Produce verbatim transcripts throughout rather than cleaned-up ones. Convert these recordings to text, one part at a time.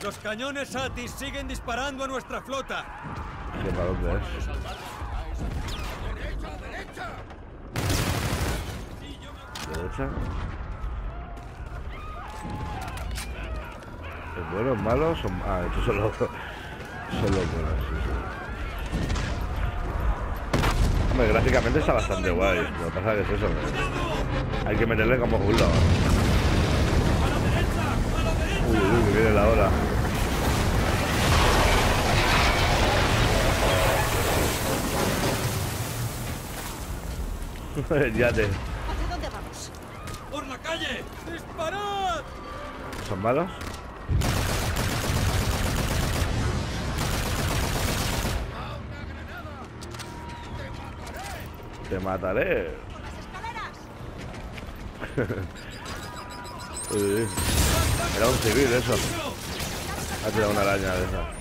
Los cañones Atis siguen disparando a nuestra flota. ¿Qué para dónde es? Derecha. ¿Es bueno, es malo? Son... Ah, estos son los... Son los buenos, sí, sí. Hombre, gráficamente está bastante guay. Lo que pasa es que es eso, ¿no? Hay que meterle como culo. Uy, uy, que viene la hora. Ya te... ¿Hacia dónde vamos? ¡Por la calle! ¡Disparad! ¿Son malos? Te mataré. ¡Por las escaleras! Uy, uy. Era un civil eso. Ha tirado una araña de esa.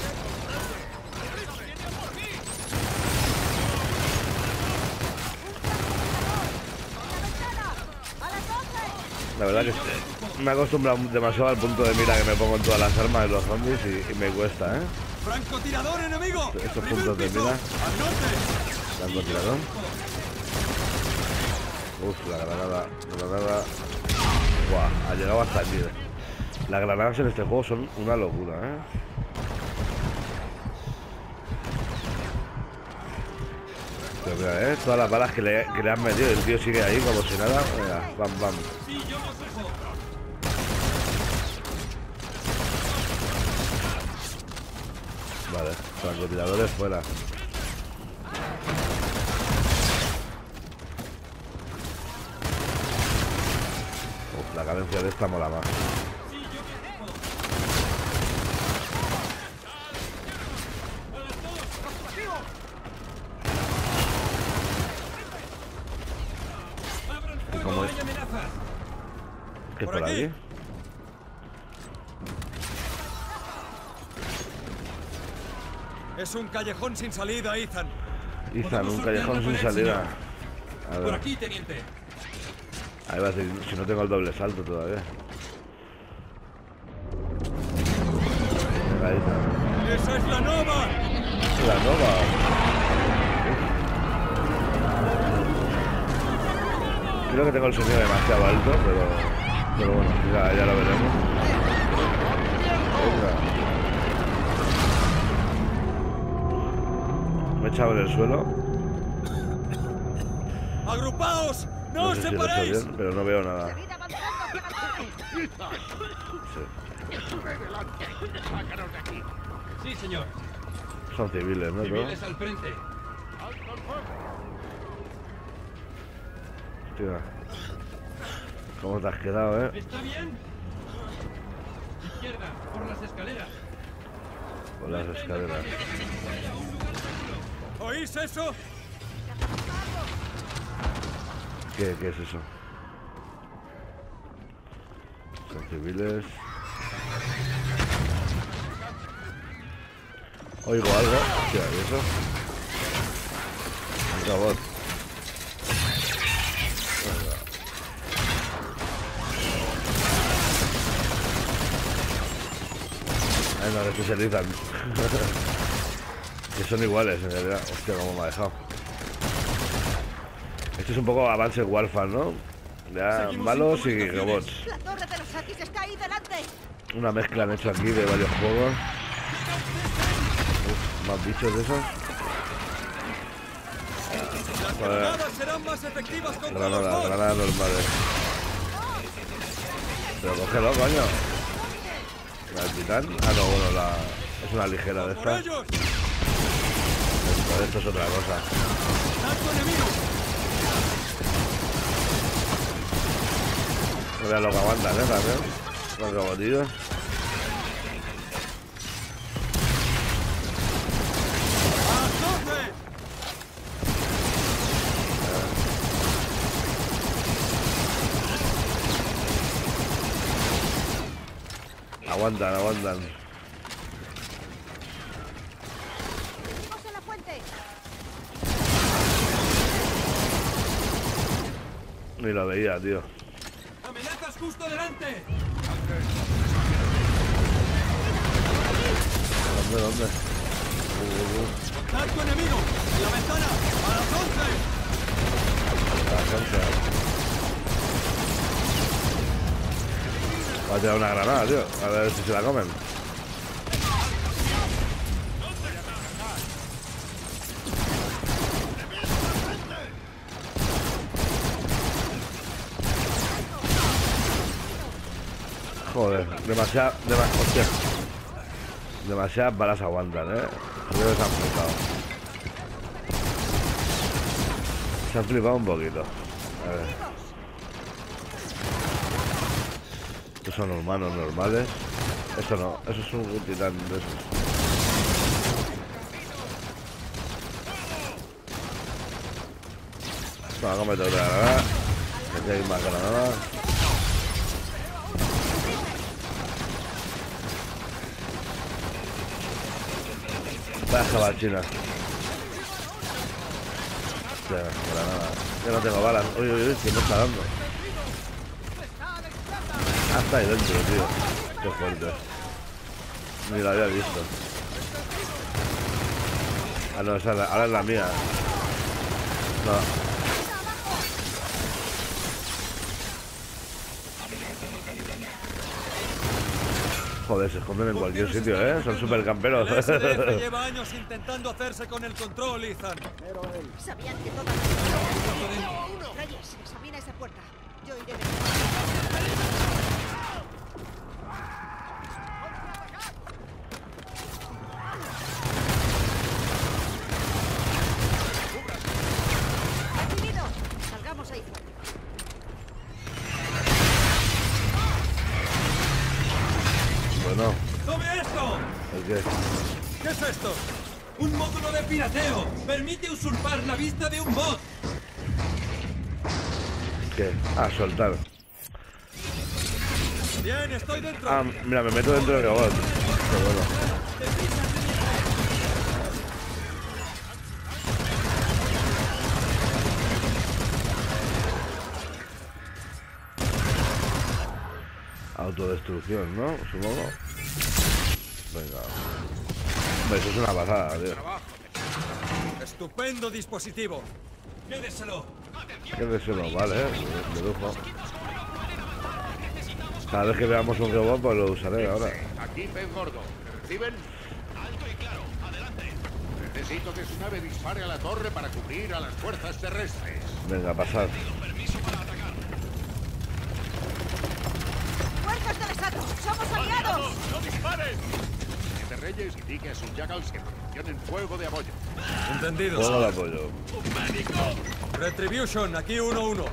La verdad que me he acostumbrado demasiado al punto de mira que me pongo en todas las armas de los zombies y, y me cuesta, ¿eh? ¡Francotirador enemigo! Estos ¡Primer puntos de piso! mira. ¡Al norte! Francotirador. Uf, la granada, la granada. Buah, ha llegado hasta aquí. Las granadas en este juego son una locura, ¿eh? Pero mira, ¿eh? Todas las balas que le, que le han metido, el tío sigue ahí como si nada. Venga, bam, bam. Sí, yo lo cojo. Vale, francotiradores fuera. Uf, la cadencia de esta mola más. Sí, yo lo cojo. ¡A las dos! ¡Abran fuego! cómo es? ¡Hay amenazas! ¿Qué es Por por aquí. aquí? Es un callejón sin salida, Ethan. Ethan, Podemos un callejón sin sortear la salida. pared, A Por ver, aquí, teniente. ahí va a decir, si no tengo el doble salto todavía. Venga, Ethan. ¡Esa es la nova! La nova. Creo que tengo el sonido demasiado alto, pero, pero bueno, ya, ya lo veremos. Venga. Me he echado en el suelo. ¡Agrupaos! ¡No No os sé si lo he hecho separéis! bien, pero no veo nada. Seguid avanzando hacia la torre. Sí. Sí, señor. Son civiles, ¿no? Todos. Civiles al frente. Hostia. ¿Cómo te has quedado, eh? ¿Está bien? Izquierda, por las escaleras. Por las escaleras. ¿Oís eso? ¿Qué, qué es eso? Son civiles. Oigo algo. Hostia, ¿y eso? Un robot. Ay, no, estos se rizan. Que son iguales, en realidad. Hostia, cómo me ha dejado. Esto es un poco Advanced Warfare, ¿no? Ya, Seguimos malos sin y comunicaciones. robots. La torre de los Atis está ahí delante. Una mezcla han hecho aquí de varios juegos. Uf, más bichos de esos. Las Joder. granadas serán más efectivas contra los Granadas, bots. granadas normales. Pero cógelo, coño. ¿La del titán? Ah, no, bueno, la... es una ligera de ¡Por esta. ellos! Esto, esto es otra cosa. ¡Tanto enemigo! Mira lo que aguantan, ¿eh? También. Los robotillos. ¡A las doce! Aguantan, aguantan. Seguimos en la fuente. Ni lo veía, tío. ¡Amenazas justo delante! Cuidado, ¿Dónde, dónde? Uh, uh, uh. ¡Contacto enemigo! ¡En la ventana! ¡A las once! A las once. Va a tirar una granada, tío. A ver si se la comen. Joder, demasiado, demasiado, hostia. Demasiadas balas aguantan, eh. Creo que se han flipado. Se han flipado un poquito. A ver. Estos son humanos normales. Eso no, eso es un titán de esos. Vamos a cometer otra granada. Aquí hay más granadas. Baja bachina. Hostia, granada. Yo no tengo balas. Uy, uy, uy, ¿quién me está dando? Ah, está ahí dentro, tío. Qué fuerte. Ni la había visto. Ah, no, esa es la, ahora es la mía. No. Joder, se esconden en cualquier sitio, ¿eh? Son super camperos. El S D F lleva años intentando hacerse con el control, Ethan. Sabían que todas las... Reyes, examina esa puerta. Yo iré de... ¡Recibido! Salgamos ahí fuera. Bueno. ¡Tome esto! ¿El qué? ¿Qué es esto? ¡Un módulo de pirateo! ¡Permite usurpar la vista de un bot! ¿Qué? Ah, soltar. Bien, estoy dentro. Ah, mira, me meto dentro del robot. Qué bueno. Autodestrucción, ¿no? Supongo. Venga. Hombre, eso es una pasada, tío. Estupendo dispositivo. Quédeselo. Qué deseo, vale, eh. De lujo. Cada vez que veamos un robot, pues lo usaré ahora. Aquí pez gordo. ¿Reciben? Alto y claro. Adelante. Necesito que su nave dispare a la torre para cubrir a las fuerzas terrestres. Venga, pasad. Permiso para atacar. ¡Fuerzas del Estado! ¡Somos aliados! ¡No disparen! Siete Reyes indique a sus jackals que proporcionen fuego de apoyo. Entendido. Todo el apoyo. Retribution, aquí uno uno.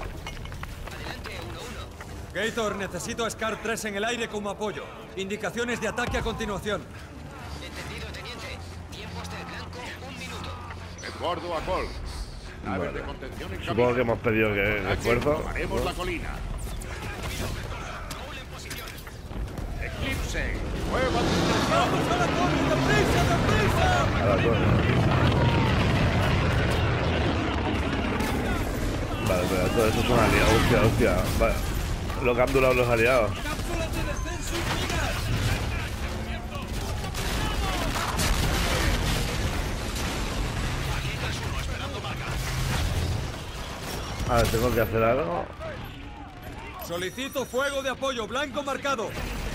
Gator, necesito a Scar tres en el aire como apoyo. Indicaciones de ataque a continuación. Entendido, teniente. Tiempos del blanco, un minuto. Pez gordo a Col. Naves Vale. de contención en Supongo que camino. hemos pedido que esfuerzo. Tomaremos la colina. Eclipse. Fuego a distracción. ¡Vamos a la torre! ¡Deprisa, deprisa! A la torre. Vale, pero todo eso son aliados. Hostia, hostia. Vale. Lo que han durado los aliados. ¡Cápsulas de descenso y minas! A ver, tengo que hacer algo. Solicito fuego de apoyo, blanco marcado.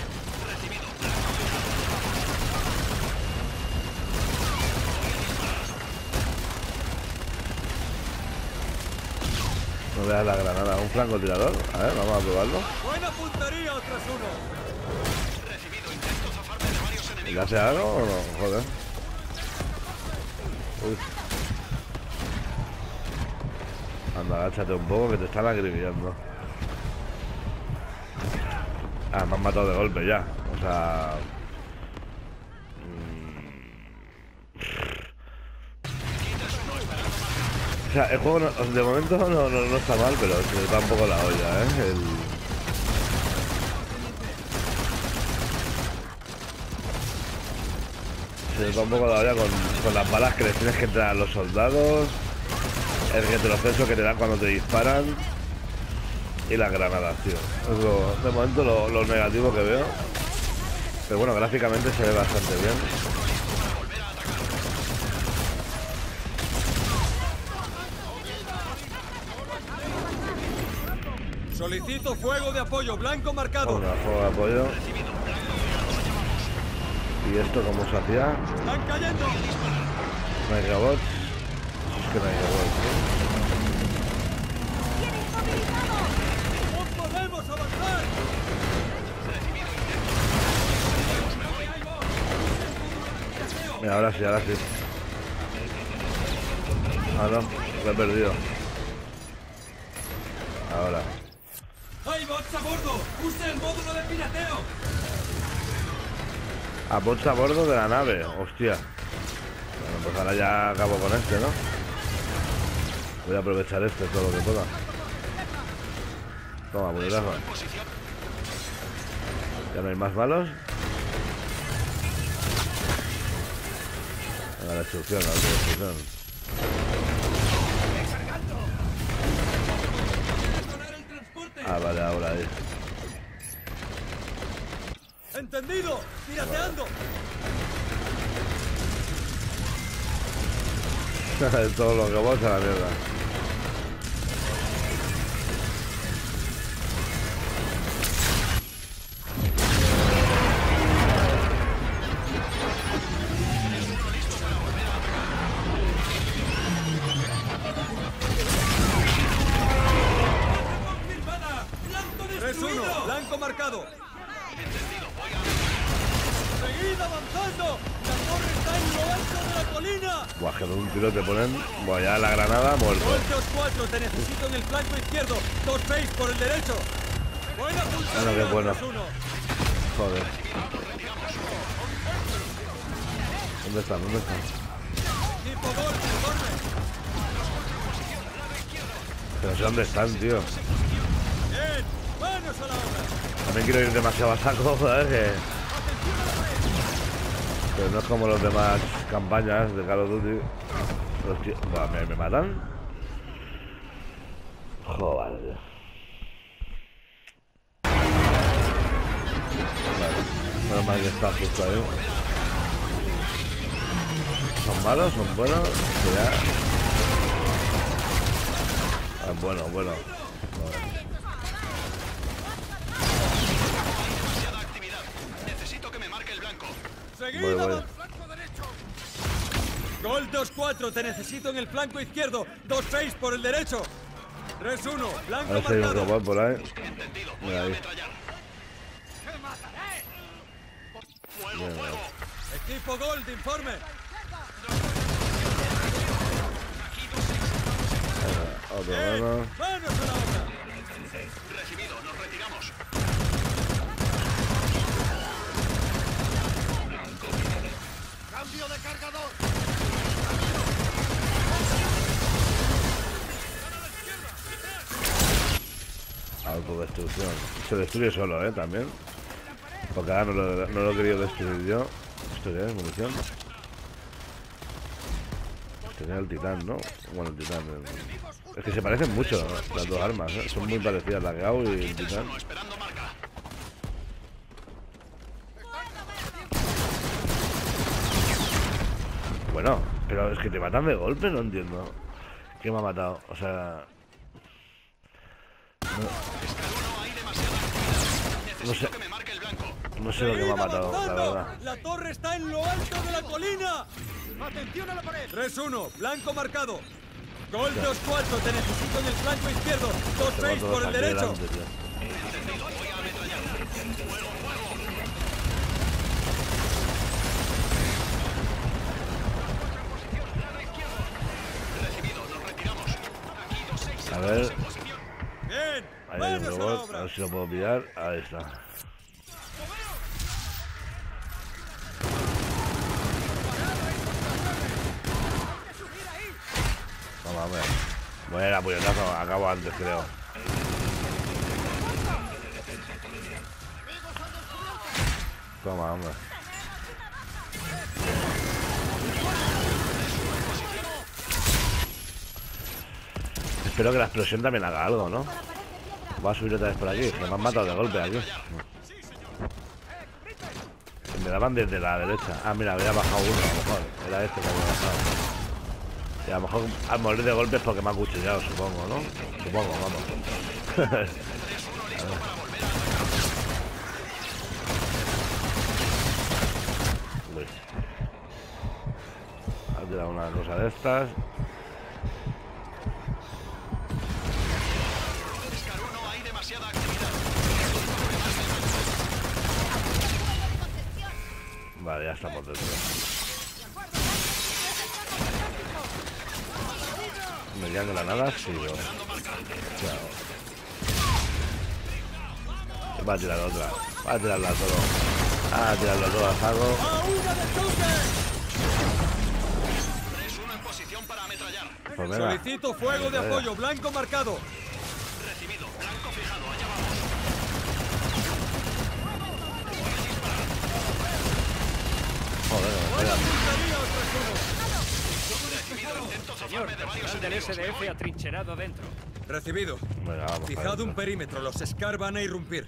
No veas la granada. Un francotirador. A ver, vamos a probarlo. Buena puntería tras uno. ¿Le hace algo o no? Joder. Uy. Anda, agáchate un poco que te están acribillando. Ah, me han matado de golpe ya. O sea... O sea, el juego no, de momento no, no, no está mal, pero se le da un poco la olla, ¿eh? El... Se le da un poco la olla con, con las balas que les tienes que entrar a los soldados, el retroceso que te dan cuando te disparan y las granadas, tío. Es lo, de momento lo, lo negativo que veo. Pero bueno, gráficamente se ve bastante bien. Solicito fuego de apoyo, blanco marcado. Una fuego de apoyo. ¿Y esto cómo se hacía? ¡Están cayendo! No hay robots. Es que no hay robots, ¿eh? ¡No podemos avanzar! Mira, ahora sí, ahora sí. Ah, no, lo he perdido. Ahora. ¡Hay bots a bordo! ¡Use el módulo de pirateo! A bots a bordo de la nave, hostia. Bueno, pues ahora ya acabo con este, ¿no? Voy a aprovechar este todo lo que pueda. Toma, puñetazo. Ya no hay más malos. Venga, la destrucción, la destrucción. Ah, vale, ahora ahí. ¡Entendido! ¡Pirateando! Todo lo que vos a la mierda. tres uno, blanco marcado. ¡Seguid avanzando! ¡La torre está en lo alto de la colina! Buah, que de un tiro te ponen. Buah, ya la granada muerto. dos cuatro, te necesito en el flanco izquierdo. dos seis por el derecho. Buena puntería. Bueno, qué bueno. tres uno. Joder. ¿Dónde están? ¿Dónde están? Tipo gol, informe. Que no sé dónde están, tío. Bien, manos a la obra. También quiero ir demasiado a saco, ¿sabes? Que... Pero no es como los demás campañas de Call of Duty. Los tíos... Buah, ¿me, ¿me matan? Joder. Vale. Menos mal que está justo ahí. ¿Son malos? ¿Son buenos? Que ya... Ah, bueno, bueno. Vale. Seguid Voy, voy. avanzando. Gol dos cuatro, te necesito en el flanco izquierdo. dos seis por el derecho. tres uno, A blanco ver si hay un marcado. robot por ahí. Mira ahí. Bien, bien. Equipo Gold, informe. Otro Bien, bueno. manos a la obra. Recibido, nos retiramos. ¡Cambio de cargador! Autodestrucción. Se destruye solo, ¿eh? También. Porque ahora no lo, no lo he querido destruir yo. ¿Esto qué es? ¿Munición? Tenía el titán, ¿no? Bueno, el titán. El... Es que se parecen mucho las dos armas, ¿eh? Son muy parecidas, la Gau y el titán. Esperando marca. Bueno, pero es que te matan de golpe, no entiendo. ¿Qué me ha matado? O sea... No, no sé. Que me marque el blanco. No sé lo que me ha matado, la Avanzando. verdad. La torre está en lo alto de la colina. ¡Atención a la pared! tres uno, blanco marcado. Gol dos cuatro, te necesito en el flanco izquierdo. dos seis Tengo por todos el aquí derecho. delante, tío. A ver, Bien, ahí hay un manos a la robot, a obra. ver si lo puedo pillar. Ahí está. Vamos, hombre. Buena puñetazo, acabo antes, creo. Toma, hombre. Espero que la explosión también haga algo, ¿no? Voy a subir otra vez por aquí, que me han matado de golpe aquí. Me daban desde la derecha. Ah, mira, había bajado uno, a lo mejor. Era este que había bajado. Y a lo mejor al morir de golpes porque me ha cuchillado, supongo, ¿no? Supongo, vamos. tirar una cosa de estas. Scar uno, hay demasiada actividad. Vale, ya estamos dentro. ¿Me quedan granadas? Sí, yo. Chao. Va a tirar otra. Va a tirarla todo. Va a tirarlo todo a saco. ¡A una de choque! tres uno en posición para ametrallar. Pues venga. Solicito fuego de Venga. apoyo, blanco marcado. Recibido, blanco fijado, allá vamos. Joder, ¡Buena espera. puntería, tres Recibido, intento Señor, zafarme de varios personal del enemigos. S D F atrincherado dentro. uno! Recibido. Venga, vamos. Fijad para un adentro. perímetro, los Scar van a irrumpir.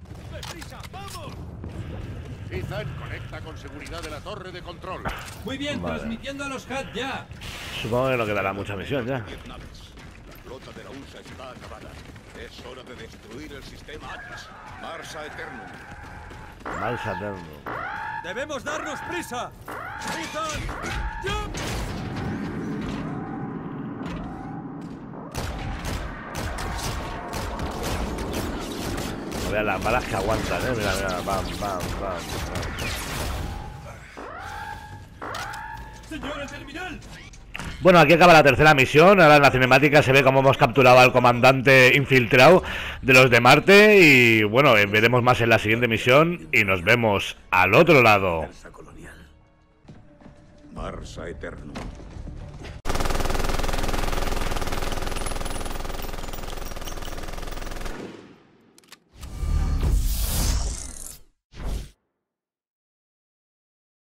Ethan, conecta con seguridad de la torre de control. Muy bien, Vale. transmitiendo a los H U D ya. Supongo que no quedará mucha misión ya. Diez naves. La flota de la U S A está acabada. Es hora de destruir el sistema Atlas. Marsa Eternum. Mal Saturno. Debemos darnos prisa. Ethan, jump. No veas las balas que aguantan, eh. Mira, mira, bam, bam, bam, Señor, el terminal. Bueno, aquí acaba la tercera misión. Ahora en la cinemática se ve cómo hemos capturado al comandante infiltrado de los de Marte. Y bueno, eh, veremos más en la siguiente misión. Y nos vemos al otro lado. Fuerza colonial. Marsa Eternum.